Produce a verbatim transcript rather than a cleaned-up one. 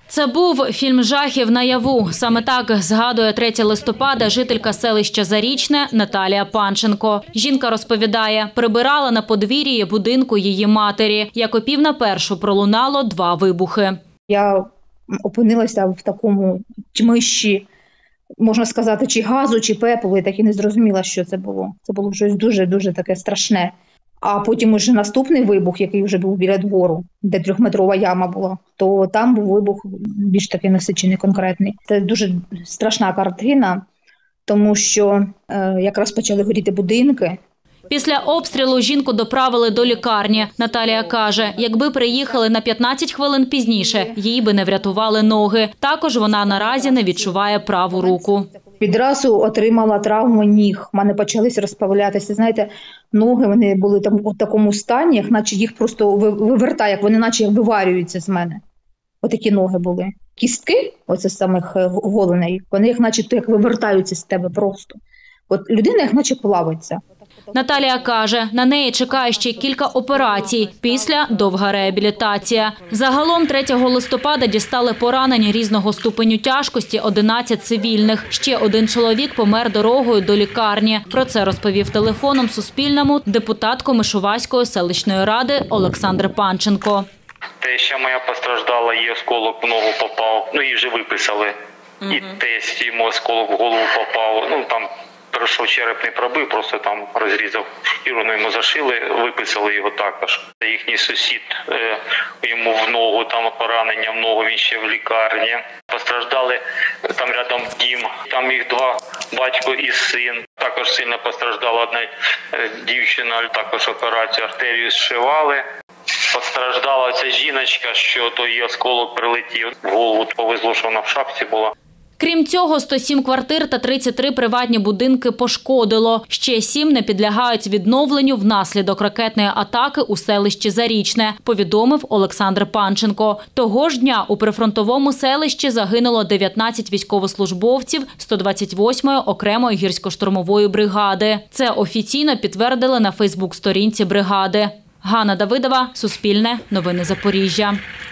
Це був фільм жахів наяву. Саме так згадує третє листопада жителька селища Зарічне Наталія Панченко. Жінка розповідає, прибирала на подвір'ї будинку її матері. Як о пів на першу пролунало два вибухи. Я опинилася в такому тьмищі, можна сказати, чи газу, чи пепелу, і так і не зрозуміла, що це було. Це було щось дуже-дуже таке страшне. А потім уже наступний вибух, який вже був біля двору, де трьохметрова яма була, то там був вибух більш такий насичений, конкретний. Це дуже страшна картина, тому що е, якраз почали горіти будинки. Після обстрілу жінку доправили до лікарні. Наталія каже, якби приїхали на п'ятнадцять хвилин пізніше, їй би не врятували ноги. Також вона наразі не відчуває праву руку. Відразу отримала травму ніг. У мене почалися розправлятися. Знаєте, ноги вони були там у такому стані, як наче їх просто вивертає, як вони наче виварюються з мене. Отакі ноги були. Кістки, оце самих голеней, вони як наче як вивертаються з тебе просто. От людина як наче плавиться. Наталія каже, на неї чекає ще кілька операцій, після – довга реабілітація. Загалом третього листопада дістали поранень різного ступеню тяжкості одинадцять цивільних. Ще один чоловік помер дорогою до лікарні. Про це розповів телефоном Суспільному депутат Комишуваської селищної ради Олександр Панченко. Теща моя постраждала, їй осколок в ногу попав, ну її вже виписали. Угу. І тесть йому осколок в голову попав, ну там пройшов черепний пробив, просто там розрізав шкіру, ну йому зашили, виписали його також. Їхній сусід, йому в ногу, там поранення в ногу, він ще в лікарні. Постраждали, там рядом дім, там їх два, батько і син. Також сильно постраждала одна дівчина, також операцію артерію зшивали. Постраждала ця жіночка, що то її осколок прилетів в голову, повезло, що вона в шапці була. Крім цього, сто сім квартир та тридцять три приватні будинки пошкодило. Ще сім не підлягають відновленню внаслідок ракетної атаки у селищі Зарічне, повідомив Олександр Панченко. Того ж дня у прифронтовому селищі загинуло дев'ятнадцять військовослужбовців сто двадцять восьмої окремої гірсько-штурмової бригади. Це офіційно підтвердили на фейсбук-сторінці бригади. Ганна Давидова, Суспільне, Новини Запоріжжя.